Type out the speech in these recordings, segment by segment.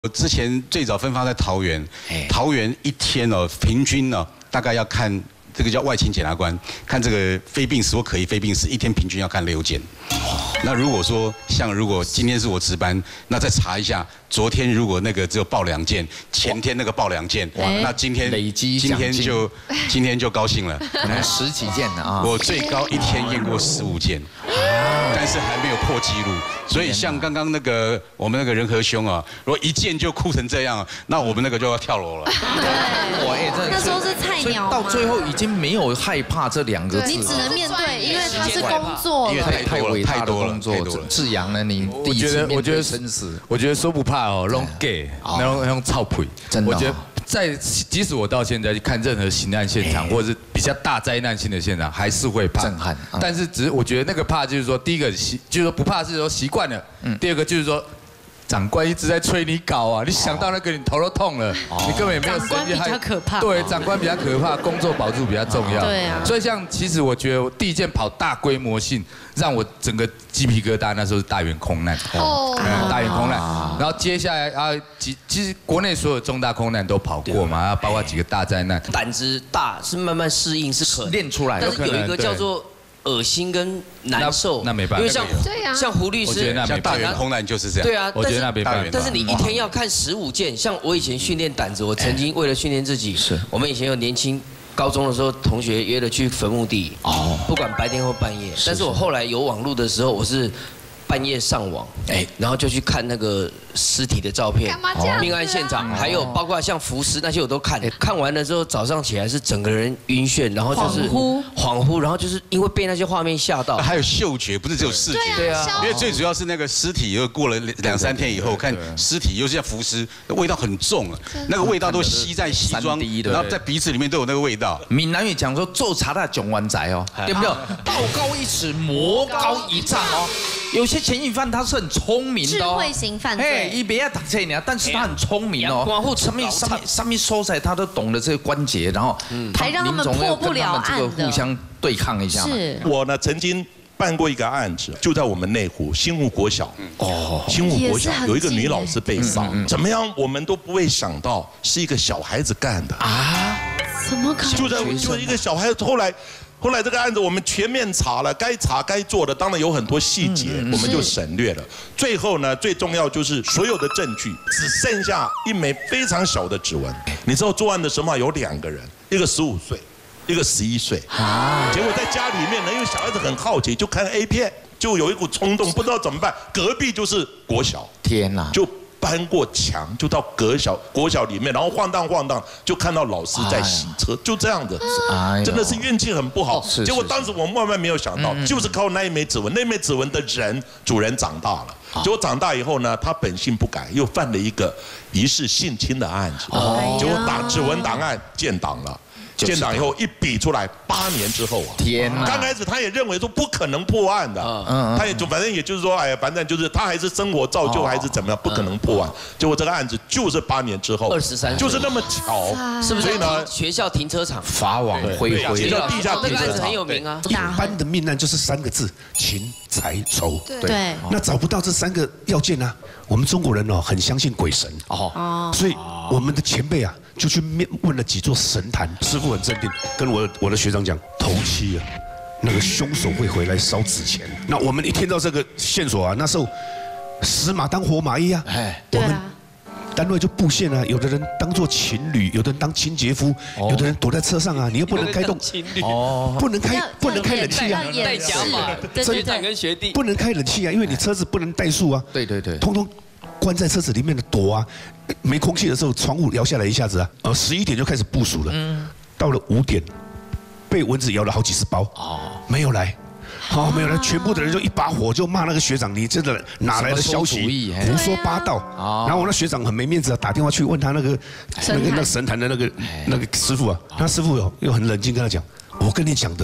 我之前最早分发在桃园，桃园一天哦，平均哦，大概要看这个叫外勤检察官，看这个非病死或可疑非病死，一天平均要看6件。那如果说如果今天是我值班，那再查一下，昨天如果那个只有报2件，前天那个报2件，那今天累积今天就高兴了， 可能10几件的啊。 我最高一天验过15件，但是还没有破纪录。所以像刚刚我们那个仁和兄啊，如果1件就哭成这样，那我们那个就要跳楼了。 对，那时候是菜鸟到最后已经没有害怕这2个字， 你只能面对，因为他是工作， 因为太伟大的工作， 志扬呢，你第一次面对生死， 我觉得说不怕哦，弄 gay， 弄臭屁， 真的。 我觉得即使我到现在去看任何刑案现场，或者是比较大灾难性的现场，还是会怕震撼。 但是只是我觉得那个怕就是说，第一个就是说不怕是说习惯了，第二个就是说。长官一直在催你搞啊，你想到那个你头都痛了，你根本也没有时间。 长官比较可怕。 对，长官比较可怕，工作保住比较重要。 对啊。 所以其实我觉得我第一件跑大规模性，让我整个鸡皮疙瘩，那时候是大园空难。大园空难。然后接下来其实国内所有重大空难都跑过嘛，包括几个大灾难。 胆子大是慢慢适应是可练出来的， 但是有一个叫做。恶心跟难受， 那没办法， 因为像胡律师， 像大园空难就是这样。 对啊， 我觉得那没办法。 但是你一天要看15件，像我以前训练胆子，我曾经为了训练自己，我们以前有年轻高中的时候，同学约了去坟墓地，不管白天或半夜。但是我后来有网络的时候，我是半夜上网，然后就去看那个尸体的照片，命案现场，还有包括像浮尸那些我都看。看完了之后，早上起来是整个人晕眩，然后就是恍惚，然后就是因为被那些画面吓到。 还有嗅觉，不是只有视觉。 对啊， 因为最主要是那个尸体又过了2、3天以后，看尸体又是像浮尸，味道很重啊，那个味道都吸在西装，然后在鼻子里面都有那个味道。 闽南语讲说做茶的囧完仔哦，对不对？道高1尺，魔高1丈哦。有些嫌疑犯他是很聪明的， 智慧型犯罪， 他不要打这呢，但是他很聪明哦，上面说起来他都懂得这个关节，然后还让他们破不了案的， 互相对抗一下。 是， 我呢曾经办过一个案子，就在我们内湖新湖国小，新湖国小有一个女老师被杀，怎么样我们都不会想到是一个小孩子干的啊？ 怎么可能？ 就一个小孩子，后来这个案子我们全面查了，该查该做的，当然有很多细节，我们就省略了。最后呢，最重要就是所有的证据只剩下一枚非常小的指纹。你知道作案的时候有2个人，一个15岁，一个11岁。结果在家里面呢，因为小孩子很好奇，就看 A 片，就有一股冲动，不知道怎么办。隔壁就是国小， 天哪！就搬过墙，就到国小里面，然后晃荡，就看到老师在洗车，就这样的，真的是运气很不好。结果当时我们万万没有想到，就是靠那一枚指纹，那枚指纹的主人长大了。结果长大以后呢，他本性不改，又犯了一个疑似性侵的案子。结果指纹档案建档了。建档以后一比出来，8年之后啊！ 天哪！ 刚开始他也认为说不可能破案的，他也反正也就是说，哎呀，反正就是他还是生活造就还是怎么样，不可能破案。结果这个案子就是8年之后 ，23， 就是那么巧， 是不是？所以呢，学校停车场法网恢恢， 学校地下停车场， 这个案子很有名啊。 一般的命案就是3个字：情、财、仇。 对。 那找不到这3个要件啊，我们中国人很相信鬼神所以我们的前辈啊。就去问了几座神坛，师傅很镇定，跟我的学长讲，头七啊，那个凶手会回来烧纸钱。那我们一听到这个线索啊，那时候死马当活马医啊，我们单位就布线啊，有的人当做情侣，有的人当清洁夫，有的人躲在车上啊，你又不能开动，不能开冷气啊， 带甲马，学长跟学弟不能开冷气啊，因为你车子不能怠速啊， 对， 通通关在车子里面的躲啊。没空气的时候，窗户摇下来一下子啊，11点就开始部署了。到了5点，被蚊子咬了好几10包。没有来，没有来，全部的人就一把火就骂那个学长，你这个哪来的消息？胡说八道。然后我那学长很没面子啊，打电话去问他那个神坛的那个师傅啊，他师傅又很冷静跟他讲，我跟你讲的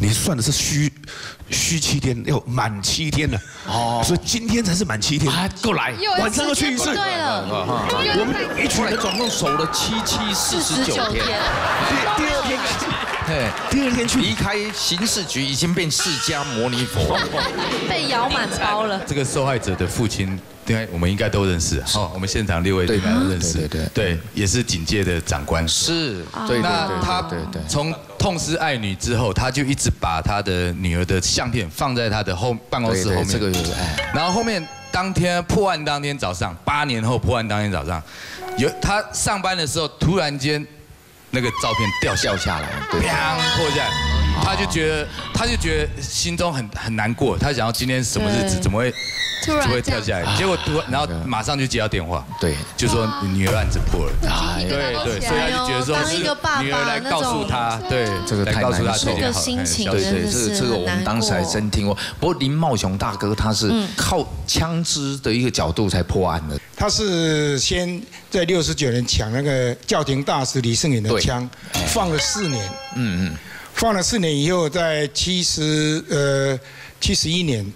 你算的是虚7天，要满7天了。哦，所以今天才是满7天。 过来， 晚上要去一次。 对了， 我们一群人总共守了749天。 第二天去离开刑事局，已经变释迦牟尼佛， 被摇满包了。 这个受害者的父亲，我们应该都认识。我们现场6位应该都认识。对，也是警界的长官。 是， 那他从痛失爱女之后，他就一直把他的女儿的相片放在他的办公室后面。 这个然后后面破案当天早上，8年后破案当天早上，他上班的时候突然间。那个照片掉下来，砰破下来，他就觉得心中很难过，他想要今天什么日子怎么会跳下来？结果然后马上就接到电话，对，就说女儿案子破了，对，所以他就觉得说是女儿来告诉他，对， 这个太难受了，心情对，这个我们当时还真听过。不过林茂雄大哥他是靠枪支的一个角度才破案的。 他是先在69年抢那个教廷大使李圣远的枪，放了4年。放了4年以后，在71年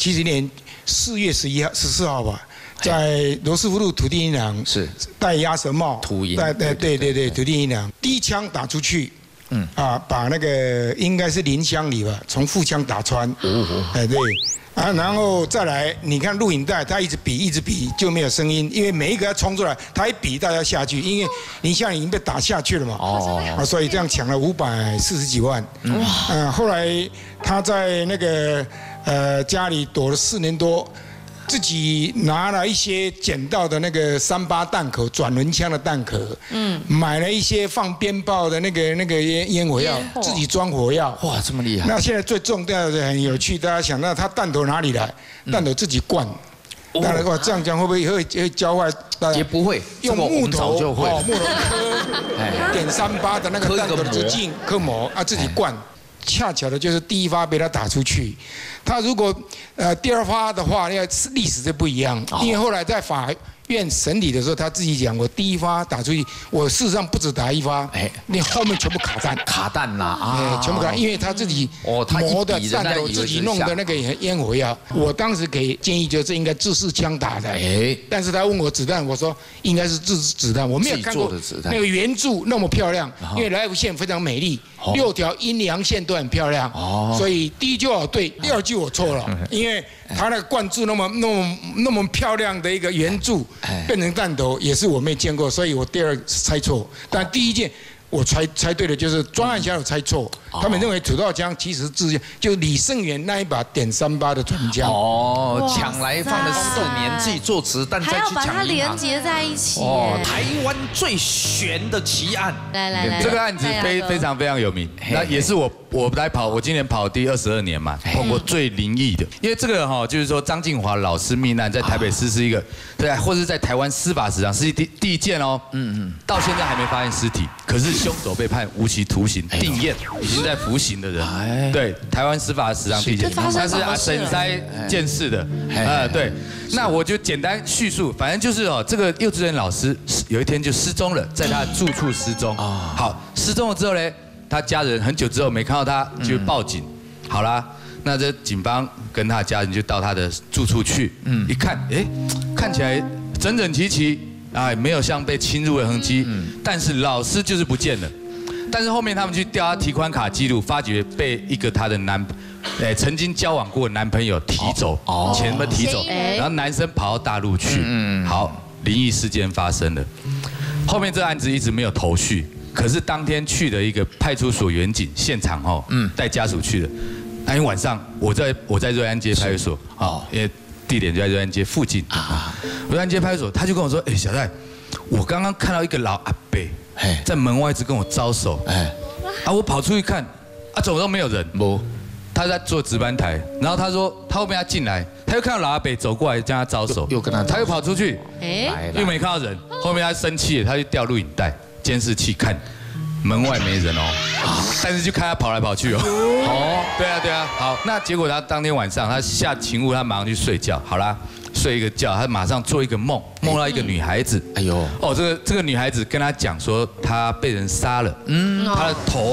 4月14号吧，在罗斯福路土地银行是戴鸭舌帽，对，土地银行第一枪打出去，把那个应该是林香里吧，从腹腔打穿，对。然后再来，你看录影带，他一直比就没有声音，因为每一个要冲出来，他一比大家下去，因为林香里已经被打下去了嘛，所以这样抢了540几万。后来他在那个家里躲了4年多。自己拿了一些捡到的那个38弹壳、转轮枪的弹壳，买了一些放鞭炮的那个烟火药，自己装火药。 哇，这么厉害！ 那现在最重要的很有趣，大家想到他弹头哪里来？弹头自己灌。当然话这样讲会不会教坏大家？ 也不会， 用木头就会木头刻点38的那个弹头的直径刻模自己灌。恰巧的就是第一发被他打出去，他如果第二发的话，那历史就不一样，因为后来在法院审理的时候，他自己讲，我第一发打出去，我事实上不止打1发，你后面全部卡弹啦， 全部卡，因为他自己磨的弹头，自己弄的那个烟火药。我当时给建议就是应该自式枪打的，但是他问我子弹，我说应该是自制子弹，我没有看过那个圆柱那么漂亮，因为来福线非常美丽，6条阴阳线都很漂亮，所以第一句我对，第二句我错了，因为他那个灌注那么漂亮的一个圆柱。变成弹头也是我没见过，所以我第二猜错。但第一件我猜对的就是专案小组猜错，他们认为土豆枪其实是就是李圣元那一把点38的转枪。 抢来放了4年，自己做子弹再去抢银行，还要把它连接在一起。 台湾最悬的奇案， 来， 这个案子非常有名，那也是我今年跑第22年嘛，碰过最灵异的。因为这个就是说张敬华老师命案在台北市是一个，或者是在台湾司法史上是第一件哦。到现在还没发现尸体，可是凶手被判无期徒刑定谳，已经在服刑的人。对，台湾司法史上第一件，他是沈塞见识的。对，那我就简单叙述，反正就是这个幼稚园老师有一天就失踪了，在他的住处失踪。好，失踪了之后呢？他家人很久之后没看到他，就报警。好啦，那这警方跟他的家人就到他的住处去，一看，看起来整整齐齐，没有像被侵入的痕迹，但是老师就是不见了。但是后面他们去调他提款卡记录，发觉被一个他的曾经交往过的男朋友提走，钱被提走，然后男生跑到大陆去。好，灵异事件发生了。后面这个案子一直没有头绪。可是当天去的一个派出所员警现场带家属去的。那天晚上我在瑞安街派出所因为地点就在瑞安街附近瑞安街派出所他就跟我说，小戴，我刚刚看到一个老阿伯在门外一直跟我招手，我跑出去看，怎么都没有人，他在做值班台，然后他说他后面要进来，他又看到老阿伯走过来跟他招手，他又跑出去，又没看到人，后面他生气了，他就调录影带。监视器看，门外没人但是就看他跑来跑去对啊，好，那结果他当天晚上他下勤务，他马上去睡觉，好啦，睡一个觉，他马上做一个梦到一个女孩子，这个女孩子跟他讲说她被人杀了，她的头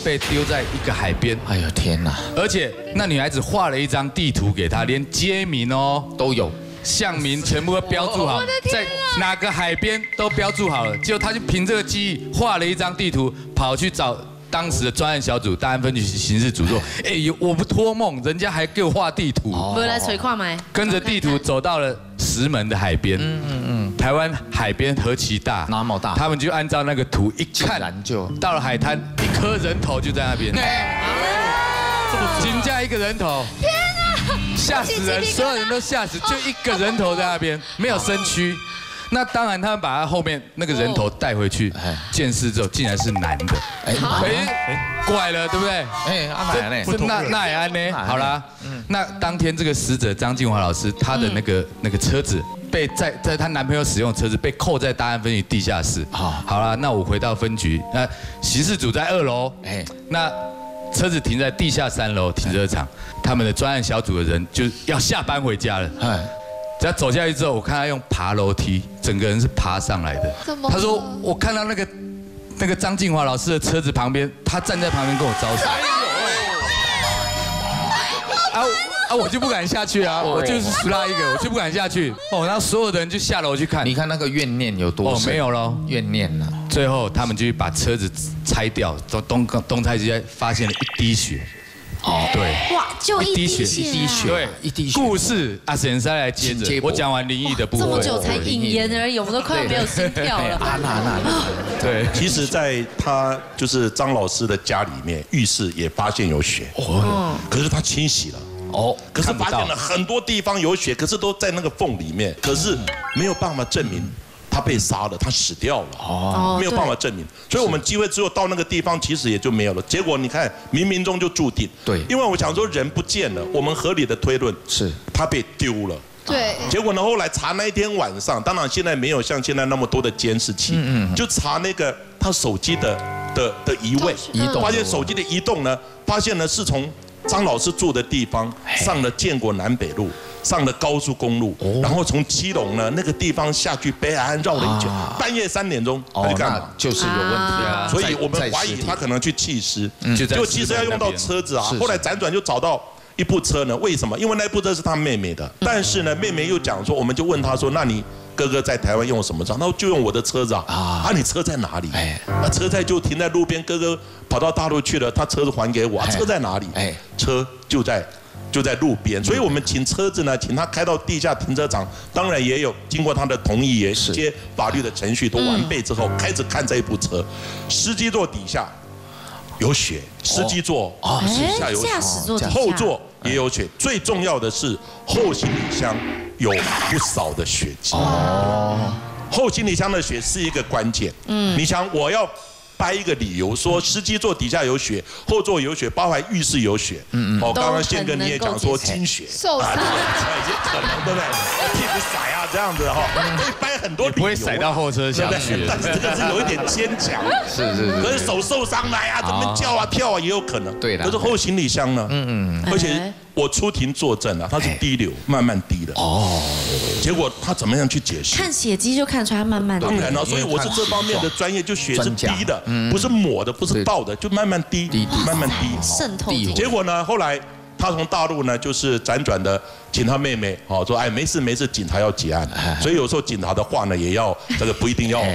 被丢在一个海边。 哎呦天哪！ 而且那女孩子画了一张地图给他，连街名哦都有， 巷名全部都标注好，在哪个海边都标注好了。结果他就凭这个记忆画了一张地图，跑去找当时的专案小组大安分局刑事组说：“哎，我不托梦，人家还给我画地图。” 不来垂矿买。 跟着地图走到了石门的海边。台湾海边何其大， 那么大， 他们就按照那个图一看，就到了海滩，一颗人头就在那边。金价一个人头，天哪，吓死人，所有人都吓死，就一个人头在那边，没有身躯。那当然，他们把他后面那个人头带回去，见识之后，竟然是男的。怪了，对不对？那也安呢？好啦，那当天这个死者张静华老师，他的那个车子被在她男朋友使用的车子被扣在大安分局地下室。好啦，那我回到分局，那刑事组在2楼，那车子停在地下3楼停车场，他们的专案小组的人就要下班回家了。只要走下去之后，我看他用爬楼梯，整个人是爬上来的。他说我看到那个张静华老师的车子旁边，他站在旁边跟我招手。我就不敢下去啊，我就是输他一个，我就不敢下去。然后所有的人就下楼去看。 你看那个怨念有多深？ 没有咯， 怨念呢。 最后他们就把车子拆掉，东拆西拆，发现了一滴血。对， 哇，就一滴血， 对，一滴血。故事阿沈塞来接着，我讲完灵异的部分。 这么久才引言而已，我们都快要没有心跳了。 对，其实，在他就是张老师的家里面，浴室也发现有血。可是他清洗了。可是发现了很多地方有血，可是都在那个缝里面，可是没有办法证明他被杀了，他死掉了。没有办法证明，所以我们机会只有到那个地方，其实也就没有了。结果你看，冥冥中就注定。对，因为我想说人不见了，我们合理的推论是他被丢了。 对。 结果呢，后来查那一天晚上，当然现在没有像现在那么多的监视器，就查那个他手机的移位，发现手机的移动呢，发现呢是从张老师住的地方上了建国南北路，上了高速公路，然后从基隆呢那个地方下去北海岸绕了一圈，半夜3点钟他去干嘛？ 就是有问题啊！ 所以我们怀疑他可能去弃尸，就其实要用到车子啊。后来辗转就找到一部车呢，为什么？因为那部车是他妹妹的，但是呢妹妹又讲说，我们就问他说，那你哥哥在台湾用什么车？他说就用我的车子啊。你车在哪里？那车在就停在路边，哥哥跑到大陆去了，他车子还给我。车在哪里？车就在路边，所以我们请车子呢，请他开到地下停车场，当然也有经过他的同意，也一些法律的程序都完备之后，开始看这一部车，司机座底下有血，司机座底下有血，后座也有血，最重要的是后行李箱有不少的血迹。后行李箱的血是一个关键。你想我要掰一个理由说司机座底下有血，后座有血，包含浴室有血。刚刚宪哥你也讲说精血， 受伤， 已经可能对不对？屁股甩啊这样子可以掰很多理由， 不会甩到后车厢去。 但是这个是有一点牵强。是。可是手受伤了呀，怎么叫啊跳啊也有可能。对的。可是后行李箱呢？而且我出庭作证啊，它是滴流，慢慢滴的。结果他怎么样去解释？ 看血迹就看出来慢慢的。 当然了，所以我是这方面的专业，就血是滴的，不是抹的，不是倒的，就慢慢滴，慢慢滴， 渗透。 结果呢，后来他从大陆呢，就是辗转的请他妹妹，说哎没事没事，警察要结案。所以有时候警察的话呢，也要这个不一定要。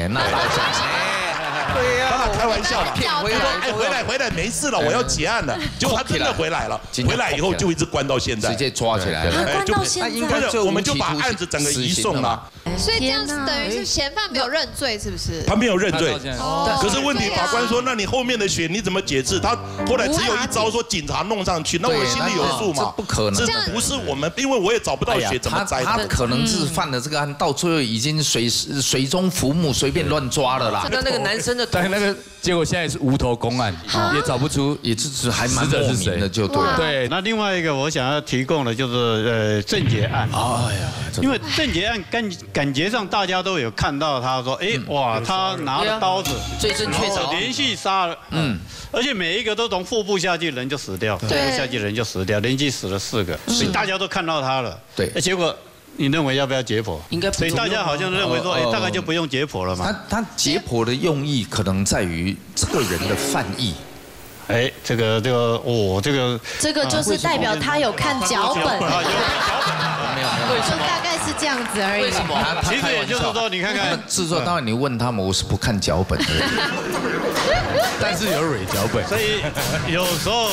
对呀，当然开玩笑嘛。回来没事了，我要结案了。结果他真的回来了，回来以后就一直关到现在， 直接抓起来了。 关到现在， 我们就把案子整个移送了。 所以这样子等于是嫌犯没有认罪，是不是？ 他没有认罪，可是问题法官说，那你后面的血你怎么解释？他后来只有一招说警察弄上去，那我心里有数嘛。 不可能， 这不是我们，因为我也找不到血怎么摘。 他可能是犯了这个案，到最后已经水中浮木，随便乱抓了啦。 那个男生的， 但那个结果现在是无头公案，也找不出， 也是还蛮莫名的，就对了。 对，那另外一个我想要提供的就是郑捷案。哎呀，因为郑捷案感觉上大家都有看到他说，哇，他拿了刀子， 罪证确凿， 连续杀了，而且每一个都从腹部下去，人就死掉，腹部下去人就死掉，连续死了4个，所以大家都看到他了。对，结果你认为要不要解剖？应该，所以大家好像认为说，大概就不用解剖了嘛。 他解剖的用意可能在于这个人的犯意。 哎，这个这个就是代表他有看脚本， 没有，为什么？ 大概是这样子而已。 为什么？ 其实也就是说，你看看制作单位，你问他们，我是不看脚本的， 但是有蕊脚本， 所以有时候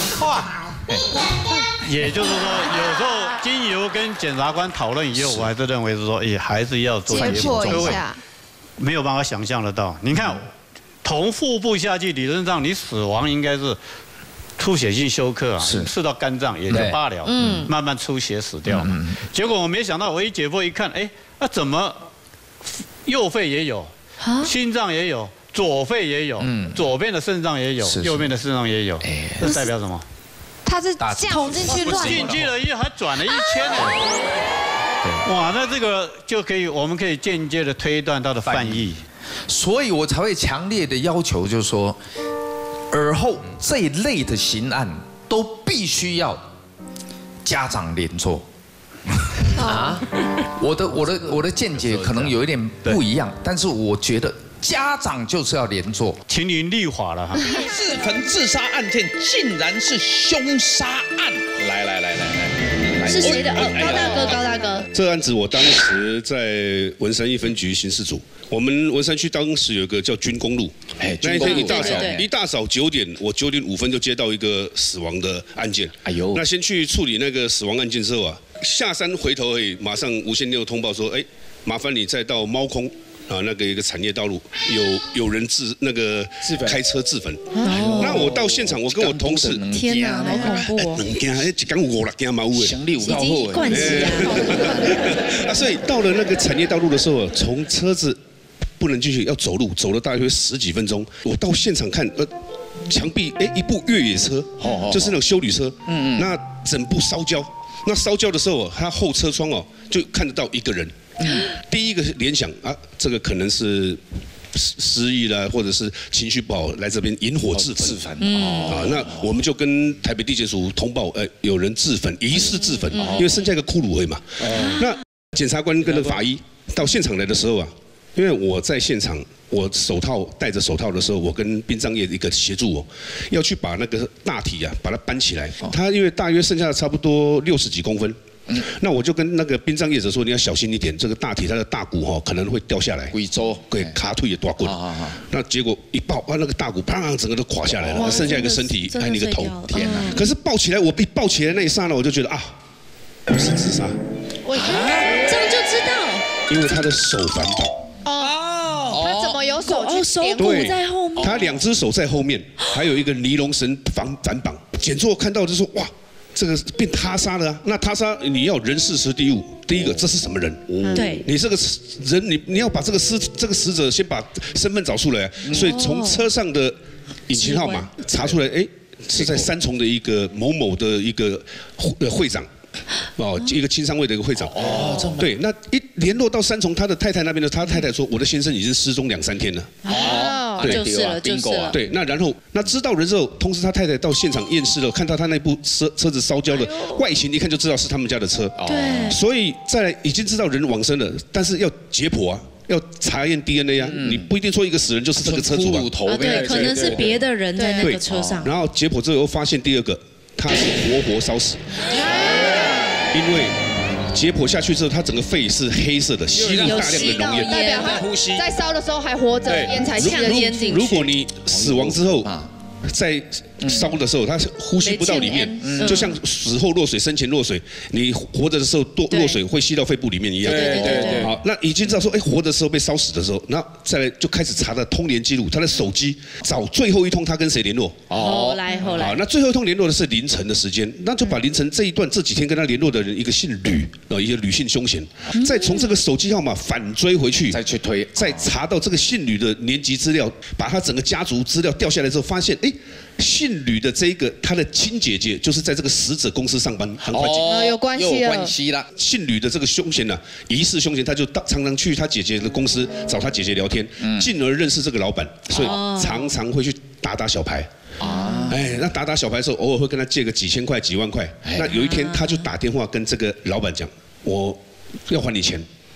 也就是说，有时候经由跟检察官讨论以后，我还是认为是说，也还是要做解剖一下， 没有办法想象得到。你看，从腹部下去，理论上你死亡应该是出血性休克啊，刺到肝脏也就罢了，慢慢出血死掉嘛。结果我没想到，我一解剖一看，哎，那怎么右肺也有，心脏也有，左肺也有，左边的肾脏也有，右边的肾脏也有，这代表什么？ 他是这样捅进去乱进去了以后还转了1000呢。哇，那这个就可以，我们可以间接的推断他的犯意。 所以我才会强烈的要求，就是说，尔后这一类的刑案都必须要家长连坐。啊，我的见解可能有一点不一样，但是我觉得家长就是要连坐， 请你立法了哈。 自焚自杀案件竟然是凶杀案，来， 是谁的？高大哥。 这个案子我当时在文山1分局刑事组，我们文山区当时有一个叫军工路，那一天一大早9点，我9点5分就接到一个死亡的案件。哎呦，那先去处理那个死亡案件之后啊，下山回头而已，马上无线电通报说，哎，麻烦你再到猫空。那个一个产业道路有人开车自焚，那我到现场，我跟我同事， 天哪，好恐怖哦！ 一讲5-6件嘛有诶， 已经灌洗啊！所以到了那个产业道路的时候，从车子不能进去，要走路，走了大约10几分钟。我到现场看，墙壁一部越野车，就是那种休旅车，那整部烧焦。那烧焦的时候，它后车窗就看得到一个人。第一个联想啊，这个可能是失忆啦，或者是情绪不好来这边引火自焚。那我们就跟台北地检署通报，有人自焚，疑似自焚，因为剩下一个骷髅而已嘛。那检察官跟那个法医到现场来的时候啊，因为我在现场，我戴着手套的时候，我跟殡葬业的一个协助要去把那个大体啊把它搬起来。它因为大约剩下差不多60几公分。那我就跟那个殡葬业者说，你要小心一点，这个大体它的大骨可能会掉下来，贵州对卡腿也大骨。那结果一抱，那个大骨砰，整个都垮下来了，剩下一个身体还有一个头。天哪！可是抱起来，我一抱起来那一刹那，我就觉得不是自杀。 这样就知道， 因为他的手反绑。 他怎么有手骨在后面？ 他2只手在后面，还有一个尼龙绳反绑。检座看到就说哇。这个变他杀了啊！那他杀你要人事实地物，第一个这是什么人？ 对， 你这个人，你要把这个死者先把身份找出来，所以从车上的引擎号码查出来，是在3重的一个某某的一个会长。一个青商会的一个会长。对，那一联络到3重他的太太那边的，他太太说我的先生已经失踪2-3天了。 对，就是了。 对，那然后知道人之后，通知他太太到现场验尸了，看到他那部车子烧焦的外形，一看就知道是他们家的车。 对， 所以已经知道人往生了，但是要解剖啊。要查验 DNA 啊，你不一定说一个死人就是这个车主啊。 对，可能是别的人在那个车上。 然后解剖之后发现第2个，他是活烧死。因为解剖下去之后，他整个肺是黑色的，吸入大量的浓烟， 代表他在烧的时候还活着，烟才吸了烟进去。 如果你死亡之后，在烧的时候，它呼吸不到里面，就像死后落水、生前落水，你活着的时候落水会吸到肺部里面一样。 对。 好，那已经知道说，活的时候被烧死的时候，那再来就开始查他的通联记录，他的手机找最后一通他跟谁联络。 后来。 好，那最后一通联络的是凌晨的时间，那就把凌晨这几天跟他联络的人，一个姓吕，一个吕姓凶嫌，再从这个手机号码反追回去，再查到这个姓吕的年级资料，把他整个家族资料调下来之后，发现姓吕的这一个他的亲姐姐就是在这个死者公司上班当会计， 有关系了。 姓吕的这个凶嫌疑似凶嫌，他就常常去他姐姐的公司找他姐姐聊天，进而认识这个老板，所以常常会去打小牌。那打小牌的时候，偶尔会跟他借个几千块、几万块。那有一天他就打电话跟这个老板讲，我要还你钱。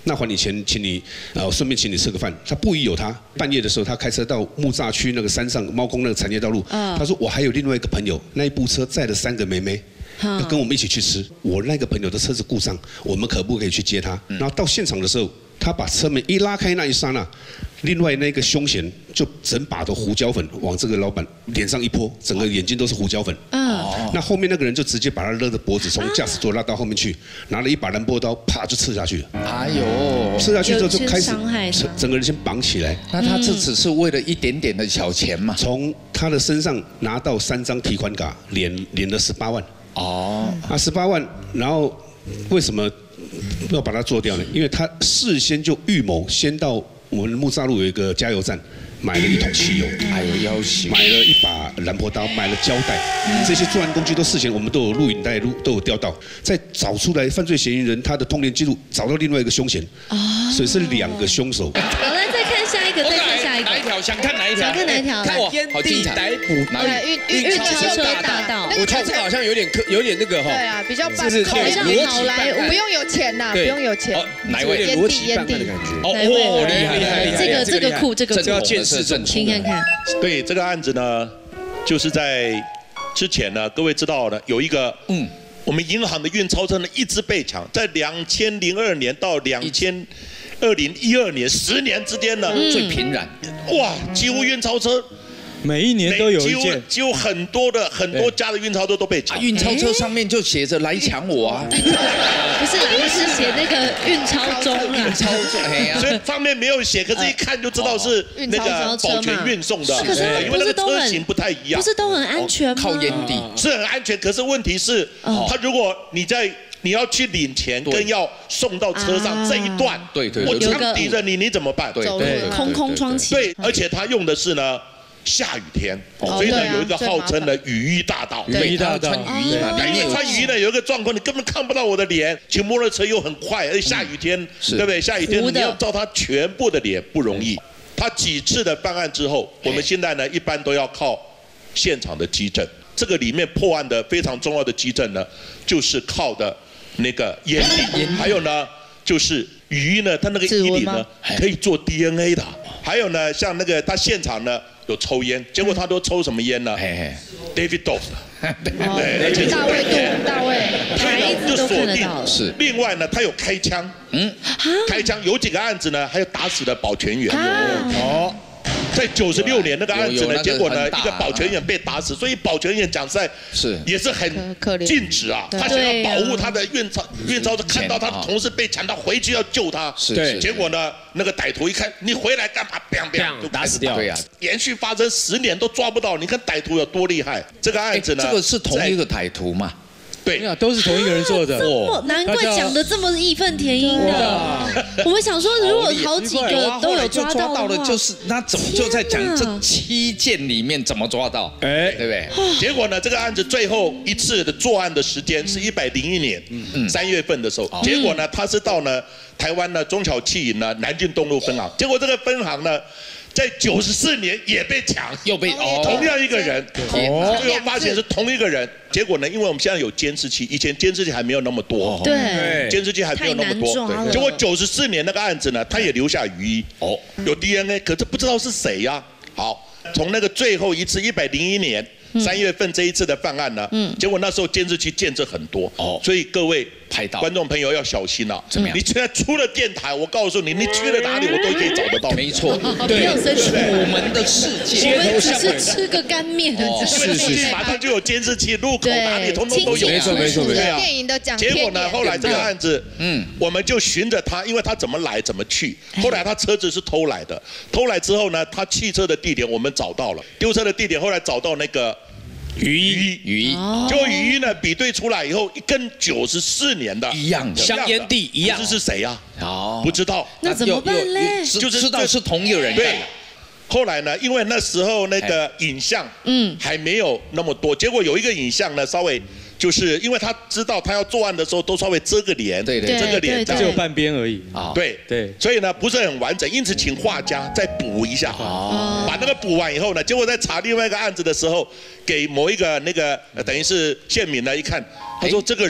那还你钱，请你顺便请你吃个饭。他不疑有他，半夜的时候他开车到木栅区那个山上猫空那个产业道路，他说我还有另外一个朋友，那一部车载了3个妹妹。要跟我们一起去吃，我那个朋友的车子故障，我们可不可以去接他？然后到现场的时候，他把车门一拉开那一刹那，另外那个凶嫌就整把的胡椒粉往这个老板脸上一泼，整个眼睛都是胡椒粉。那后面那个人就直接把他勒着脖子，从驾驶座拉到后面去，拿了一把兰博刀，啪就刺下去了。 哎呦， 刺下去之后就开始整个人先绑起来。 那他这只是为了一点点的小钱嘛？ 从他的身上拿到3张提款卡，领了18万。18万，然后为什么要把它做掉呢？因为他事先就预谋，先到我们木栅路有一个加油站，买了1桶汽油， 还有要挟， 买了一把兰博刀，买了胶带，这些作案工具都事前我们都有录影带都有调到，再找出来犯罪嫌疑人他的通联记录，找到另外一个凶嫌，所以是2个凶手。 好，来再看下一个，再看下一个， 哪一条？想看哪一条？ 想看哪一条？ 看烟蒂逮捕运钞车大盗。 我看这个好像有点那个哈。 对啊，比较这是好像逻辑来，不用有钱呐，不用有钱。 哪一位？ 逻辑办案的感觉。 哦， 厉害！ 这个酷，这个要见识正听看看。 对这个案子呢，就是在之前呢，各位知道呢，有一个我们银行的运钞车呢一直被抢，在2002年到2012年10年之间呢， 最频繁。 哇，几乎运钞车。 每一年都有一件， 几乎很多家的运钞车都被抢。 运钞车上面就写着来抢我啊！ 不是啦，是写那个运钞中啊。 运钞中， 所以上面没有写，可是一看就知道是那个保全运送的。 可是因为那个车型不太一样， 不是都很安全吗？ 靠烟蒂是很安全，可是问题是，他如果你要去领钱跟要送到车上这一段，我枪抵着你怎么办？ 走路空窗期。 对，而且他用的是呢。下雨天，所以呢有一个号称的雨衣大盗， 雨衣大盗，穿雨衣嘛， 因为穿雨衣呢有一个状况，你根本看不到我的脸，骑摩托车又很快，而且下雨天，对不对？下雨天你要照他全部的脸不容易。他几次的犯案之后，我们现在呢一般都要靠现场的基证，这个里面破案的非常重要的基证呢，就是靠的那个烟蒂，还有呢就是雨衣呢，它那个衣里呢可以做 DNA 的，还有呢像那个他现场呢。有抽烟，结果他都抽什么烟呢 ？David Doff， 对，而且大卫， 牌子都看得到。是。另外呢，他有开枪，开枪有几个案子呢，还有打死的保全员。在96年那个案子呢，结果呢，一个保全员被打死，所以保全员讲实在也是很尽职啊，他想要保护他的运钞车，看到他的同事被抢，他回去要救他，结果呢，那个歹徒一看你回来干嘛，bang bang 就打死掉，对呀，连续发生10年都抓不到，你看歹徒有多厉害？这个案子呢， 这个是同一个歹徒嘛？ 对， 都是同一个人做的。 难怪讲的这么义愤填膺的。我们想说，如果好几个都有抓到的，就是那怎么就在讲这7件里面怎么抓到？对不对？ 结果呢，这个案子最后一次的作案的时间是101年3月份的时候。结果呢，他是到呢台湾呢中小企银呢南京东路分行，结果这个分行呢。在94年也被抢， 又被同样一个人，最后发现是同一个人。结果呢，因为我们现在有监视器，以前监视器还没有那么多， 对， 监视器还没有那么多。结果94年那个案子呢，他也留下雨衣，有 DNA， 可是不知道是谁呀。好，从那个最后一次101年3月份这一次的犯案呢，结果那时候监视器建设很多，所以各位。观众朋友要小心了，怎么样？你现在出了电台，我告诉你，你去了哪里，我都可以找得到。 没错， 对， 我们的世界， 我们只是吃个干面， 是，马上就有监视器，路口哪里通通都有。 没错。 电影的讲。 结果呢，后来这个案子，我们就循着他，因为他怎么来怎么去。后来他车子是偷来的，偷来之后呢，他汽车的地点我们找到了，丢车的地点后来找到那个。雨衣，结果雨衣呢比对出来以后，跟94年的一样， 香烟蒂一样， 这是谁呀？不知道， 那怎么办嘞？ 就是知道是同一个人。 对，后来呢，因为那时候那个影像，还没有那么多，结果有一个影像呢，稍微。就是因为他知道他要作案的时候都稍微遮个脸，遮个脸， 只有半边而已啊。对，所以呢不是很完整，因此请画家再补一下，把那个补完以后呢，结果在查另外一个案子的时候，给某一个那个等于是县民呢一看，他说这个人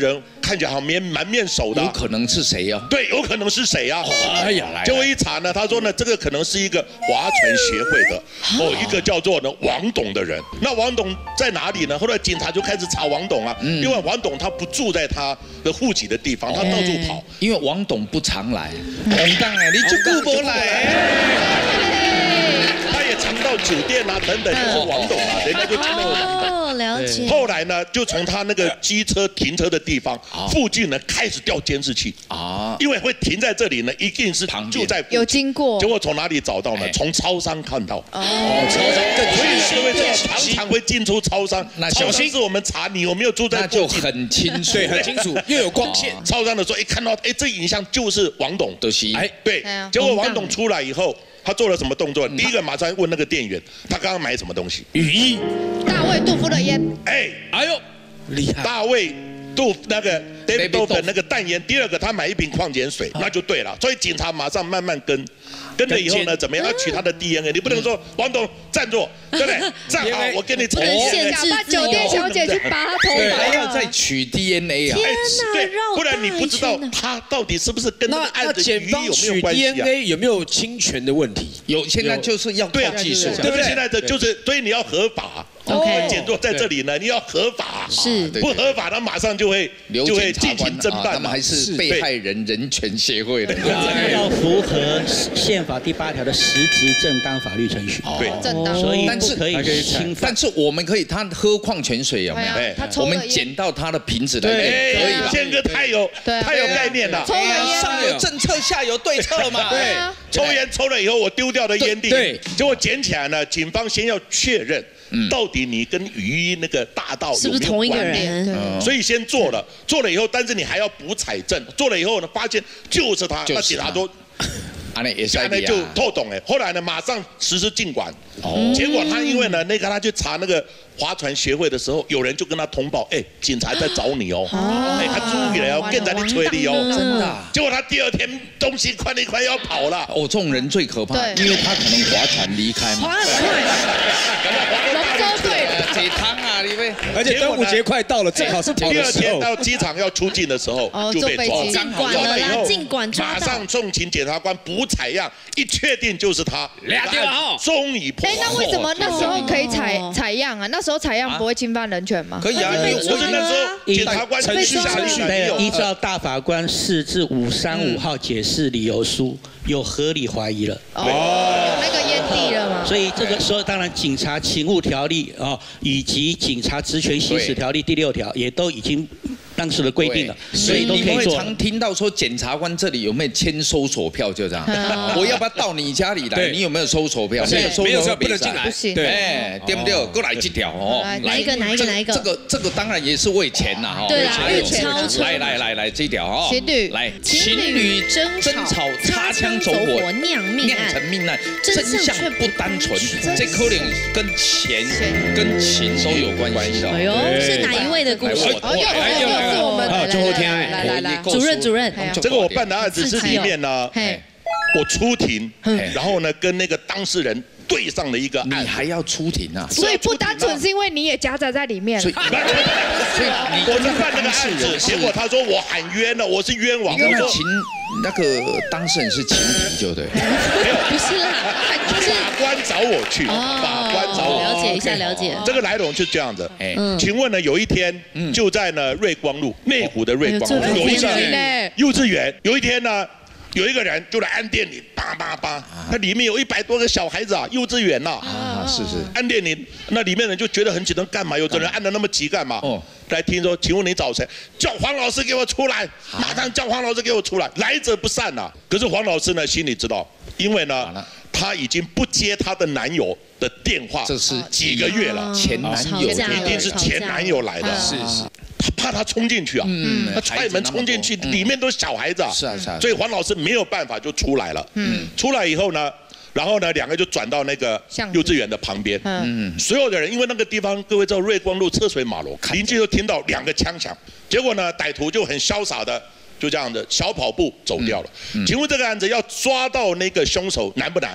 看起来好像满面熟的， 有可能是谁呀？ 对，有可能是谁呀？ 哎呀，来， 结果一查呢，他说呢，这个可能是一个划船协会的一个叫做呢王董的人。那王董在哪里呢？后来警察就开始查王董啊，因为王董他不住在他的户籍的地方，他到处跑。 因为王董不常来，王董哎，你就顾不来。 他也常到酒店啊等等，就是王董啊，人家就称为王董。 了解。 后来呢，就从他那个机车停车的地方附近呢，开始调监视器啊，因为会停在这里呢，一定是就在有经过。 结果从哪里找到呢？从超商看到。 超商更所以各位知道常常会进出超商，超商是我们查你有没有住在附近， 那就很清楚， 对，很清楚，又有光线。 超商的时候一看到，这影像就是王董的戏， 对，结果王董出来以后。他做了什么动作？第一个马上问那个店员，他刚刚买什么东西？ 雨衣。 大卫杜夫的烟。 哎呦，厉害！ 大卫杜那个 David 杜夫的那个淡烟。第二个，他买一瓶矿泉水，那就对了。所以警察马上慢慢跟了以后呢，怎么样？要取他的 DNA， 你不能说王董站住，对不对？站好，我跟你不能限制酒店小姐去拔他头发， 还要再取 DNA 啊！ 天哪， 对，不然你不知道他到底是不是跟那个案子检方取 DNA 有没有侵权的问题？ 有，现在就是要靠技术， 对不对？现在的就是，所以你要合法。 OK， 检座在这里呢，你要合法， 是不合法，他马上就会进行侦办。 他们还是被害人人权协会的， 要符合宪法第8条的实质正当法律程序。 对， 正当。 所以不可以侵犯。 但是我们可以，他喝矿泉水有没有？我们捡到他的瓶子来，可以吧？ 宪哥太有概念了。 抽烟上有政策，下有对策嘛。 对，抽烟抽了以后，我丢掉的烟蒂，结果捡起来呢，警方先要确认。到底你跟雨衣那个大盗是不是同一个人？ 所以先做了以后，但是你还要补采证，做了以后呢，发现就是他，那警察都。现在就透懂哎，后来呢，马上实施禁管。结果他因为呢，他去查那个划船协会的时候，有人就跟他通报，警察在找你哦，他注意了哦，更在你催你哦， 真的。 结果他第2天东西快要跑了。 这种人最可怕，因为他可能划船离开嘛。 龙舟队解汤啊，你们。 而且端午节快到了，正好是跑的时候。 第2天到机场要出境的时候就被抓， 禁管了啦，禁管马上送请检察官补采样，一确定就是他，终于破获。 那为什么那时候可以采样啊？那时候采样不会侵犯人权吗？ 可以啊， 我只能说检察官程序依照大法官4至535号解释理由书，有合理怀疑了。 有那个烟蒂了吗？ 所以这个时候，当然警察勤务条例以及警察职权行使条例第6条也都已经当时的规定了，所以都可以做。 你们会常听到说检察官这里有没有签搜索票，就这样。我要不要到你家里来？你有没有搜索票？ 没有说不能进来。 对，对不对？过来这条哦。 哪一个？ 这个当然也是为钱呐哈。 对啦，超车。 来这条哦。 情侣争吵擦枪走火酿成命案， 真相不单纯，这可能跟钱跟情都有关系的。 哎呦，是哪一位的故事？ 是我们最后天来， 主任， 这个我办的案子是里面呢，我出庭，然后呢跟那个当事人对上了一个案， 你还要出庭啊？ 所以不单纯是因为你也夹杂在里面。 所以我是办那个案子，结果他说我喊冤了，我是冤枉。 我说那个当事人是情敌，就对。 没有， 不是啦， 法官找我去，法官找我。 了解一下，了解。 这个来龙是这样的，请问呢，有一天就在呢瑞光路内湖的瑞光路有一个幼稚园，有一天呢。有一个人就来按电铃，叭叭叭，那里面有100多个小孩子啊，幼稚园呐， 是按电铃，那里面人就觉得很紧张，干嘛？有的人按得那么急干嘛？来听说，请问你找谁？叫黄老师给我出来，马上叫黄老师给我出来，来者不善呐。可是黄老师呢，心里知道，因为呢，她已经不接她的男友的电话， 这是几个月了， 前男友一定是前男友来的， 是。 怕他冲进去啊，他踹门冲进去，里面都是小孩子啊，所以黄老师没有办法就出来了。出来以后呢，然后呢，2个就转到那个幼稚园的旁边。所有的人因为那个地方，各位知道瑞光路车水马龙，邻居就听到2个枪响，结果呢，歹徒就很潇洒的就这样的小跑步走掉了。请问这个案子要抓到那个凶手难不难？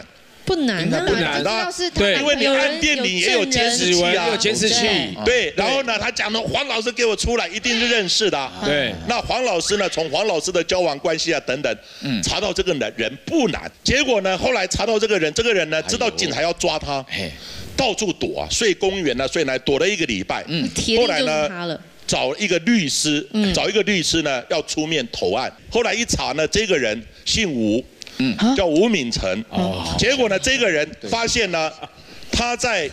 不难啊， 不难啊， 对， 因为你按电铃也有监视器啊， 有监视器。 对，然后呢，他讲的黄老师给我出来，一定是认识的。 对， 那黄老师呢，从黄老师的交往关系啊等等，查到这个人不难。结果呢，后来查到这个人呢，知道警察要抓他，到处躲啊，睡公园啊，睡哪躲了1个礼拜。后来呢，找一个律师，呢要出面投案。后来一查呢，这个人姓吴。叫吴敏成，结果呢，这个人发现呢，他在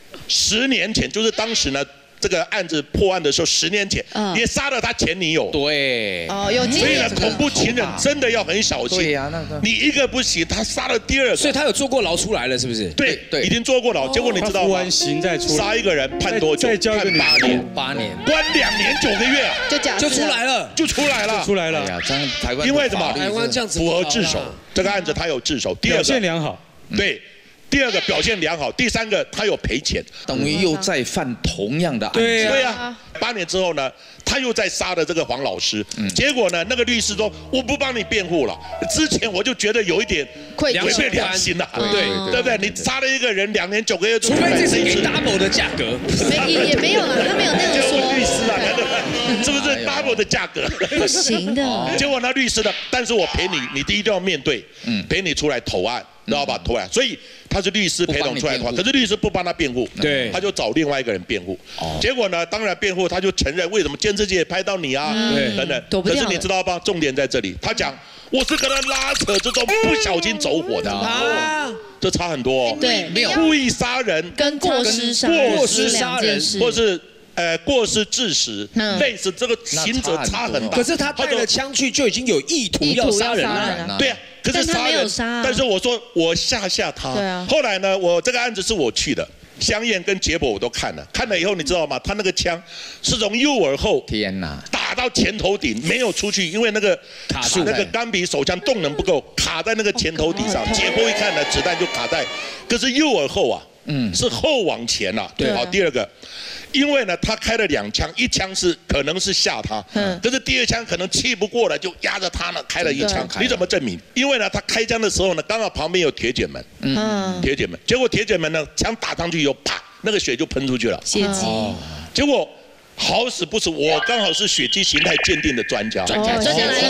10年前，就是当时呢，这个案子破案的时候，10年前也杀了他前女友。 对， 有经验。 所以呢，恐怖情人真的要很小心。 对呀，那个你一个不行，他杀了第2个。 所以他有坐过牢出来了，是不是？ 对，已经坐过牢。结果你知道吗？杀一个人判多久？判8年。 8年。 关2年9个月啊！ 就出来了。 就出来了。 出来了。 哎呀，这样台湾因为什么？ 台湾这样子符合自首。这个案子他有自首。第2个表现良好。 对。第2个表现良好，第3个他有赔钱， 等于又在犯同样的案子。 对呀，8年之后呢，他又在杀了这个黄老师。结果呢，那个律师说我不帮你辩护了。之前我就觉得有一点违背良心了，对不对？你杀了一个人2年9个月， 除非这是给 double 的价格， 也没有了，他没有那样说。 律师啊，是不是 double 的价格？ 不行的。 结果呢，律师呢，但是我陪你，你第一定要面对，陪你出来投案。知道吧？投案，所以他是律师陪同出来投案，可是律师不帮他辩护， 对， 他就找另外一个人辩护。结果呢，当然辩护他就承认，为什么监视器也拍到你啊？等等。可是你知道吧？重点在这里，他讲我是跟他拉扯这种不小心走火的啊，这差很多哦。 对， 没有故意杀人跟过失杀人， 或是。过失致死，类似这个刑责差很大。 可是他带了枪去，就已经有意图要杀人了。 对啊，可是杀人，但是我说我吓他。对啊。后来呢，我这个案子是我去的，香艳跟结果我都看了，看了以后你知道吗？他那个枪是从右耳后天哪打到前头顶，没有出去，因为那个钢笔手枪动能不够，卡在那个前头顶上。解剖一看呢，子弹就卡在，可是右耳后啊，是后往前啊。对。好，第2个。因为呢，他开了2枪，一枪是可能是吓他，可是第2枪可能气不过了，就压着他呢开了1枪。你怎么证明？因为呢，他开枪的时候呢，刚好旁边有铁卷门，铁卷门，结果铁卷门呢，枪打上去以后，啪，那个血就喷出去了。 血迹。 结果好死不死，我刚好是血迹形态鉴定的专家。 专家来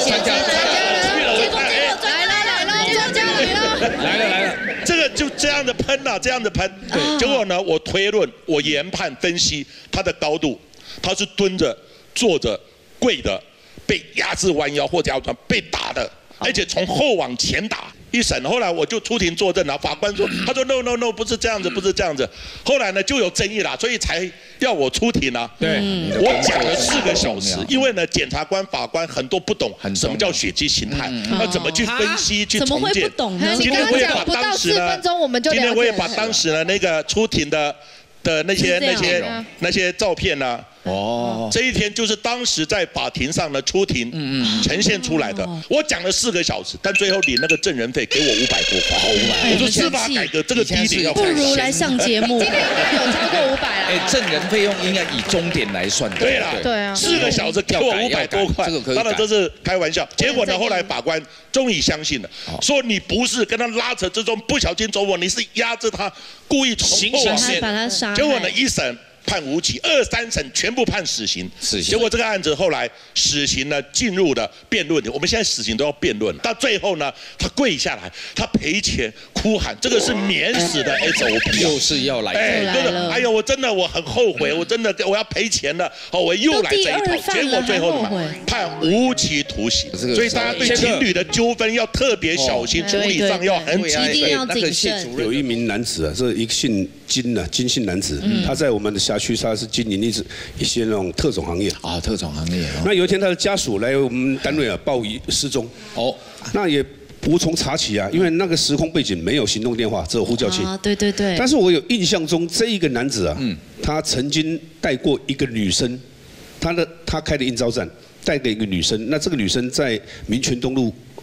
了， 这个就这样的喷啊，这样的喷。对，结果呢，我推论，我研判分析它的高度，它是蹲着、坐着、跪的，被压制弯腰或者被打的，而且从后往前打。一审后来我就出庭作证了，法官说，他说 no 不是这样子，不是这样子。后来呢就有争议啦，所以才要我出庭啊。对，我讲了4个小时，因为呢检察官、法官很多不懂什么叫血迹形态，要怎么去分析、去重建。 怎么会不懂呢？ 今天我也把当时呢，今天我也把当时呢那个出庭的那些照片呢。这一天就是当时在法庭上呢出庭呈现出来的。我讲了4个小时，但最后领那个证人费给我500多块。我说司法改革这个低点要不如来上节目。 今天有超过500了。 证人费用应该以钟点来算的。 对啦，4个小时给我500多块，当然这是开玩笑。结果呢，后来法官终于相信了，说你不是跟他拉扯之中不小心走火，你是压着他故意从后往前。结果呢，1审。判无期，2、3审全部判死刑。结果这个案子后来死刑呢进入了辩论，我们现在死刑都要辩论。到最后呢，他跪下来，他赔钱哭喊，这个是免死的 SOP， 就是要来。 哎呦，我真的我很后悔，我真的我要赔钱了，我又来这一套。结果最后判无期徒刑。所以大家对情侣的纠纷要特别小心，处理上要很谨慎。 有一名男子啊，这一个姓金姓男子，他在我们的辖区他是经营一些那种特种行业啊，特种行业。 那有一天他的家属来我们单位啊报疑失踪，那也无从查起啊，因为那个时空背景没有行动电话，只有呼叫器。 对。 但是我有印象中这一个男子啊，他曾经带过一个女生，他开的应召站带给一个女生，那这个女生在民权东路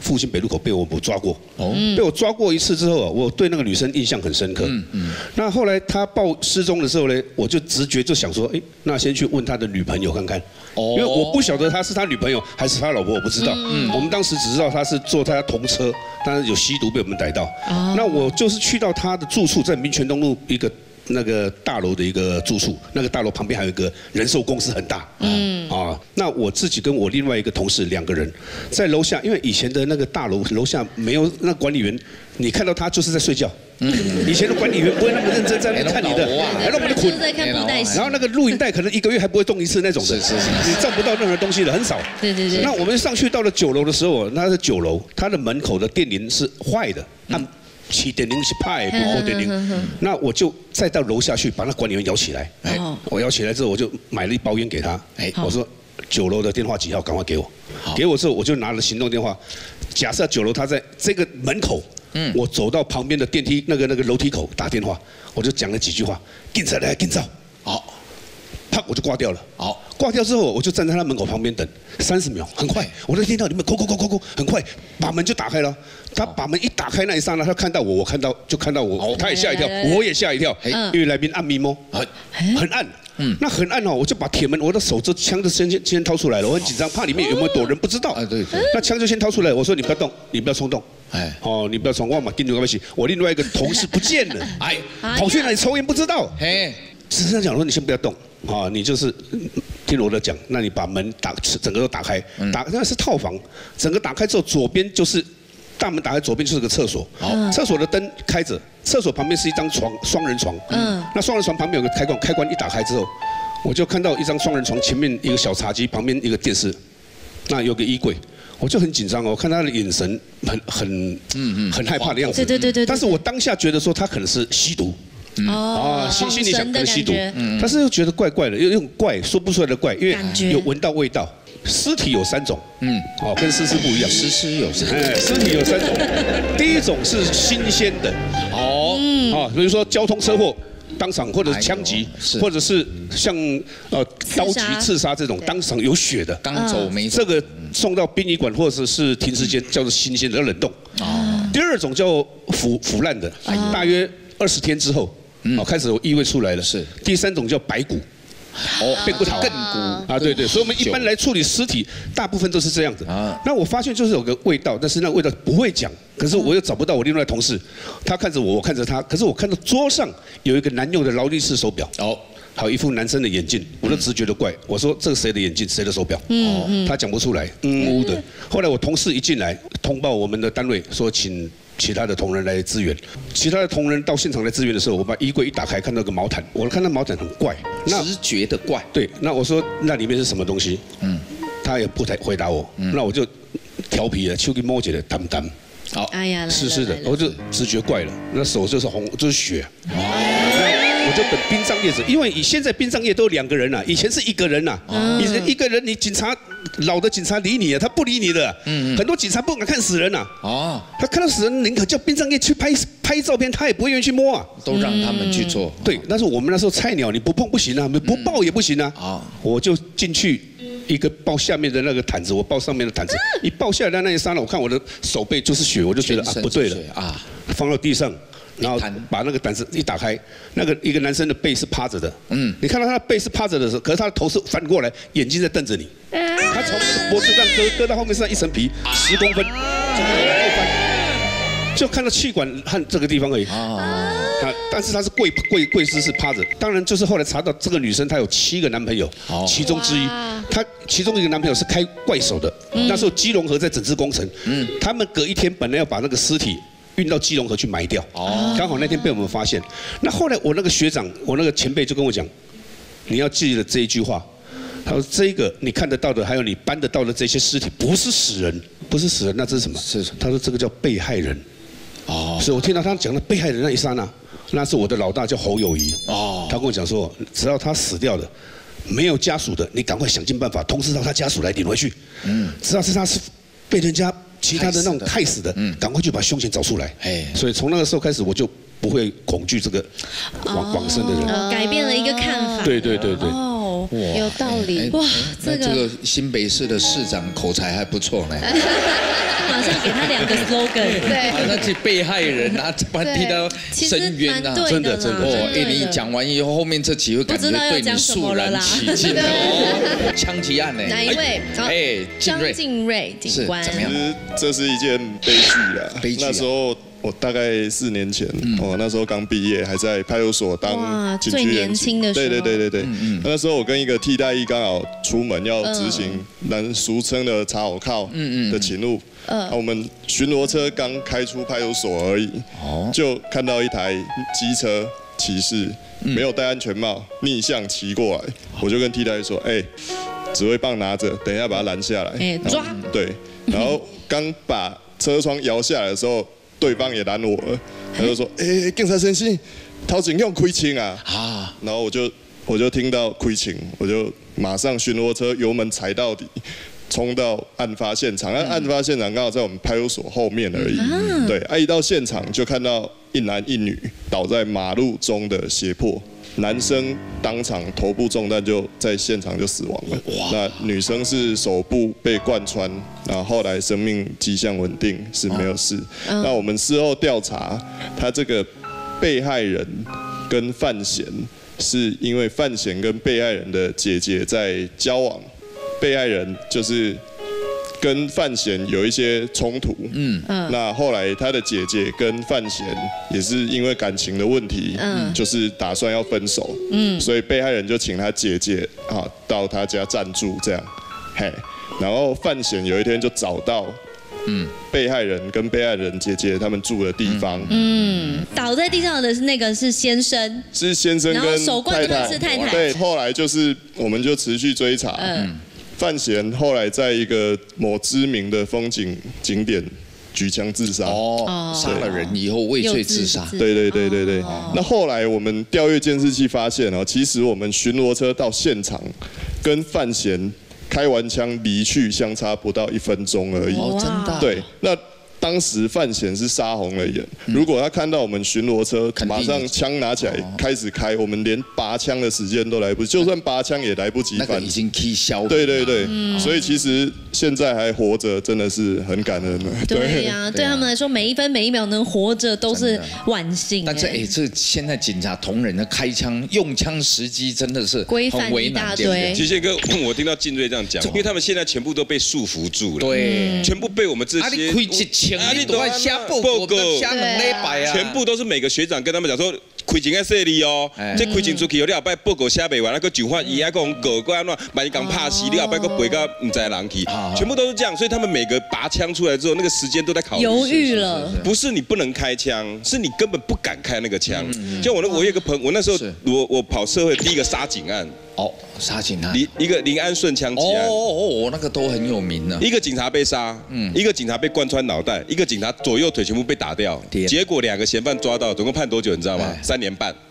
复兴北路口被我抓过。被我抓过一次之后啊，我对那个女生印象很深刻。那后来她报失踪的时候呢，我就直觉就想说，哎，那先去问她的女朋友看看。因为我不晓得她是他女朋友还是他老婆，我不知道。我们当时只知道她是坐他同车，但是有吸毒被我们逮到。那我就是去到她的住处，在民权东路一个那个大楼的一个住处，那个大楼旁边还有一个人寿公司很大。那我自己跟我另外一个同事2个人在楼下，因为以前的那个大楼楼下没有那管理员，你看到他就是在睡觉。以前的管理员不会那么认真在那看你的，还让我们捆。然后那个录影带可能1个月还不会动一次那种的，你照不到任何东西的，很少。对。那我们上去到了9楼的时候，那是9楼，它的门口的电铃是坏的，起电铃是派不过电铃。那我就再到楼下去把那管理员摇起来。我摇起来之后，我就买了1包烟给他。我说9楼的电话几号，赶快给我。给我之后，我就拿了行动电话。假设9楼他在这个门口。我走到旁边的电梯那个楼梯口打电话，我就讲了几句话，警察来，警察，好，啪我就挂掉了。好，挂掉之后我就站在他门口旁边等30秒，很快，我就听到里面扣，很快把门就打开了。他把门一打开那一刹那，他看到我，看到我，他也吓一跳，我也吓一跳，因为来宾暗迷蒙，很暗。那很暗哦，我就把铁门，我的手这枪就先掏出来了，我很紧张，怕里面有没有躲人，不知道。对。那枪就先掏出来，我说你不要动，你不要冲动。你不要冲，我嘛跟你关系。我另外一个同事不见了，跑去哪里抽烟不知道。只是讲说你先不要动，你就是听我的讲，那你把门整个都打开，那是套房，整个打开之后，左边就是大门打开，左边就是个厕所，厕所的灯开着，厕所旁边是一张床，双人床，那双人床旁边有个开关一打开之后，我就看到一张双人床前面一个小茶几，旁边一个电视，那有个衣柜。我就很紧张哦，我看他的眼神很害怕的样子。对。但是我当下觉得说他可能是吸毒，心里想可能吸毒，但是又觉得怪怪的，有种怪说不出来的怪，因为有闻到味道。尸体有3种，跟尸不一样。尸体有3种，第一种是新鲜的，比如说交通车祸。当场或者是枪击，或者是像刀击刺杀这种当场有血的，刚走没这个送到殡仪馆或者是停尸间叫做新鲜的，要冷冻。第2种叫腐烂的，大约20天之后，开始有异味出来了。第3种叫白骨。变骨头，亘骨对，所以我们一般来处理尸体，大部分都是这样子。那我发现就是有个味道，但是那味道不会讲，可是我又找不到我另外同事，他看着我，我看着他，可是我看到桌上有一个男用的劳力士手表，还有一副男生的眼镜，我都直觉得怪。我说这是谁的眼镜，谁的手表？他讲不出来，的。后来我同事一进来，通报我们的单位说请其他的同仁来支援。其他的同仁到现场来支援的时候，我把衣柜一打开，看到个毛毯，我看到毛毯很怪，直觉的怪。对，那我说那里面是什么东西？他也不回答我。那我就调皮了，手给摸起来，淡。好，湿湿的，我就直觉怪了，那手就是红，就是血。我就等殡葬业者，因为现在殡葬业都2个人了，以前是1个人呐。以前1个人，你警察老的警察理你啊，他不理你的。很多警察不敢看死人呐。他看到死人，宁可叫殡葬业去拍照片，他也不会愿意去摸啊。 都让他们去做。 对，但是我们那时候菜鸟，你不碰不行啊，不抱也不行啊。我就进去一个抱下面的那个毯子，我抱上面的毯子，一抱下来的那一刹那，我看我的手背就是血，我就觉得不对了放到地上。然后把那个毯子一打开，一个男生的背是趴着的，你看到他的背是趴着的时候，可是他的头是反过来，眼睛在瞪着你，他从脖子上割到后面上一层皮，10公分，就看到气管和这个地方而已。但是他是跪姿是趴着，当然就是后来查到这个女生她有7个男朋友，其中之一，她其中一个男朋友是开怪手的，那时候基隆河在整治工程，他们隔1天本来要把那个尸体运到基隆河去埋掉，刚好那天被我们发现。那后来我那个学长，我那个前辈就跟我讲，你要记得这一句话。他说这个你看得到的，还有你搬得到的这些尸体，不是死人，那这是什么？他说这个叫被害人。所以我听到他讲的被害人那一刹那，那是我的老大叫侯友宜。他跟我讲说，只要他死掉的，没有家属的，你赶快想尽办法通知到他家属来领回去。只要是他是被人家其他的那种害死的，赶快去把凶嫌找出来。所以从那个时候开始，我就不会恐惧这个往生的人。 改变了一个看法。 对。 有道理。哇， 这个新北市的市长口才还不错呢。 马马上给他2个 slogan。 对，那是被害人啊，把他踢到深渊啊， 真的。 哦，哎，你讲完以后，后面这几位感觉对你肃然起敬哦。枪击案呢？ 哪一位？ 哎， 张敬瑞警官。 怎么样？ 这是一件悲剧啦。悲剧。那时候我大概4年前，那时候刚毕业，还在派出所当警局员。最年轻的时候。对。那时候我跟一个替代役刚好出门要执行俗称的查好铐的勤务。我们巡逻车刚开出派出所而已，就看到一台机车骑士没有戴安全帽逆向骑过来，我就跟替代役说：“哎，指挥棒拿着，等一下把他拦下来。” 抓。 对，然后刚把车窗摇下来的时候，对方也拦我了，他就说：“哎，警察先生，头前用开枪啊！”然后我就听到开枪，我就马上巡逻车油门踩到底。冲到案发现场，那案发现场刚好在我们派出所后面而已。对，一到现场就看到一男一女倒在马路中的血泊，男生当场头部中弹就在现场就死亡了。那女生是手部被贯穿，然后后来生命迹象稳定，是没有事。那我们事后调查，他这个被害人跟范闲是因为范闲跟被害人的姐姐在交往。被害人就是跟范闲有一些冲突，那后来他的姐姐跟范闲也是因为感情的问题，就是打算要分手，所以被害人就请他姐姐到他家暂住这样，然后范闲有一天就找到。被害人跟被害人姐姐他们住的地方， 倒在地上的那个是先生， 是先生跟然后手棍的是太太， 对，后来就是我们就持续追查，范闲后来在一个某知名的风景景点举枪自杀， 杀了人以后畏罪自杀， 对。那后来我们调阅监视器发现其实我们巡逻车到现场跟范闲。开完枪离去，相差不到1分钟而已。 真的。 对，那当时范闲是杀红了眼。如果他看到我们巡逻车，马上枪拿起来开始开，我们连拔枪的时间都来不及，就算拔枪也来不及。 那个已经踢消。 对。所以其实现在还活着，真的是很感恩了。 对呀，对他们来说，每一分每一秒能活着都是万幸。 但是这现在警察同仁的开枪用枪时机真的是很为难。 其实哥，我听到晋瑞这样讲，因为他们现在全部都被束缚住了， 对， 全部被我们这些。 你都要下报告，下2礼拜啊！ 全部都是每个学长跟他们讲说，开警要设立哦，这开警出去，你后摆报告写袂完，那个上法伊还讲过安怎，万一讲拍死，你后摆个背到唔知人去，全部都是这样，所以他们每个拔枪出来之后，那个时间都在考虑。 犹豫了。 不是你不能开枪，是你根本不敢开那个枪。像我有一个朋友，我那时候我跑社会第一个杀警案。 杀警案， 一个林安顺枪击案， 那个都很有名的。 一个警察被杀，一个警察被贯穿脑袋，一个警察左右腿全部被打掉，结果2个嫌犯抓到，总共判多久你知道吗？3年半。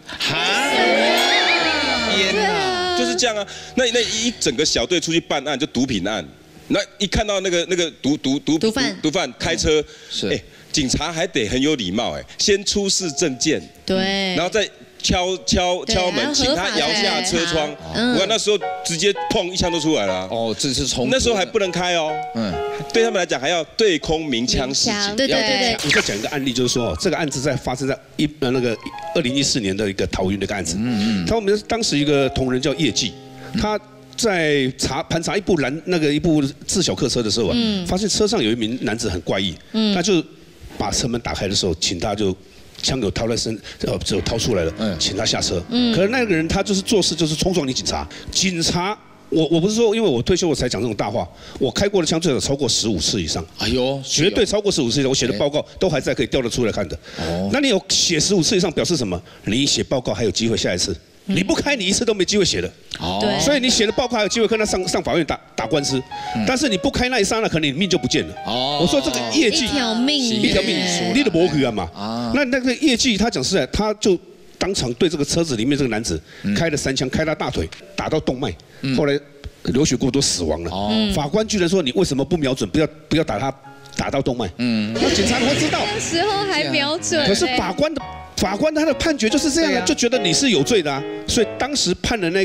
天哪，就是这样啊！那一整个小队出去办案，就毒品案，那一看到那个毒贩开车，警察还得很有礼貌，先出示证件， 对， 然后再。敲门，请他摇下车窗。我看那时候直接砰一枪都出来了。 这是冲突。 那时候还不能开哦。对他们来讲还要对空鸣枪示警。 对。 我再讲一个案例，就是说这个案子发生在2014年的一个桃园的一个案子。我们当时一个同仁叫叶记，他在盘查一部自小客车的时候发现车上有一名男子很怪异，他就把车门打开的时候，请他就。枪有掏在就掏出来了，请他下车。可是那个人他就是做事就是冲撞你警察。我不是说因为我退休我才讲这种大话，我开过的枪最少超过15次以上。哎呦，绝对超过15次以上，我写的报告都还在可以调得出来看的。那你有写15次以上，表示什么？你写报告还有机会下一次。你不开，你一次都没机会写的。所以你写的报告还有机会跟他上法院打官司，但是你不开那一刹那，可能你命就不见了。我说这个业绩， 一条命， 你的模糊啊嘛。那个业绩，他讲实在，他就当场对这个车子里面这个男子开了3枪，开他大腿，打到动脉，后来流血过多死亡了。法官居然说你为什么不瞄准，不要打到动脉？那警察会知道。 那时候还瞄准。 可是法官他的判决就是这样的，就觉得你是有罪的啊，所以当时判的那个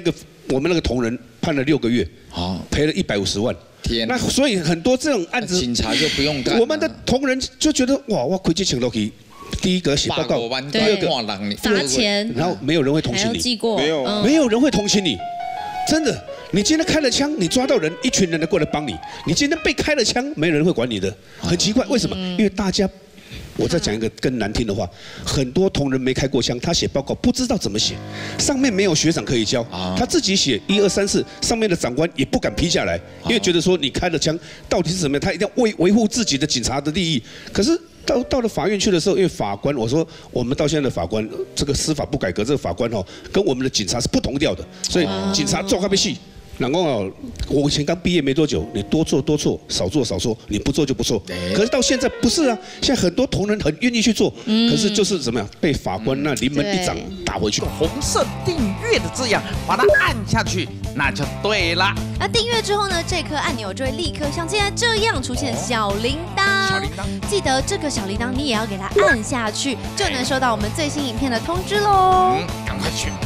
我们那个同仁判了6个月，赔了150万。天，那所以很多这种案子， 警察就不用干。 我们的同仁就觉得哇，我亏钱请落去。第一个写报告，第二个罚钱， 然后没有人会同情你， 没有人会同情你，真的。你今天开了枪，你抓到人，一群人都过来帮你；你今天被开了枪，没人会管你的，很奇怪，为什么？因为大家，我再讲一个更难听的话，很多同仁没开过枪，他写报告不知道怎么写，上面没有学长可以教，他自己写1、2、3、4，上面的长官也不敢批下来，因为觉得说你开了枪到底是怎么样，他一定要维护自己的警察的利益，可是。到了法院去的时候，因为法官，我说我们到现在的法官，这个司法不改革，这个法官跟我们的警察是不同调的，所以警察做咖啡戏。然后我以前刚毕业没多久，你多做多错，少做少错，你不做就不错。可是到现在不是啊，现在很多同仁很愿意去做，可是就是怎么样被法官那临门一掌打回去。 红色订阅的字样，把它按下去，那就对了。 那订阅之后呢，这颗按钮就会立刻像现在这样出现小铃铛。记得这个小铃铛你也要给它按下去，就能收到我们最新影片的通知喽。 赶快去。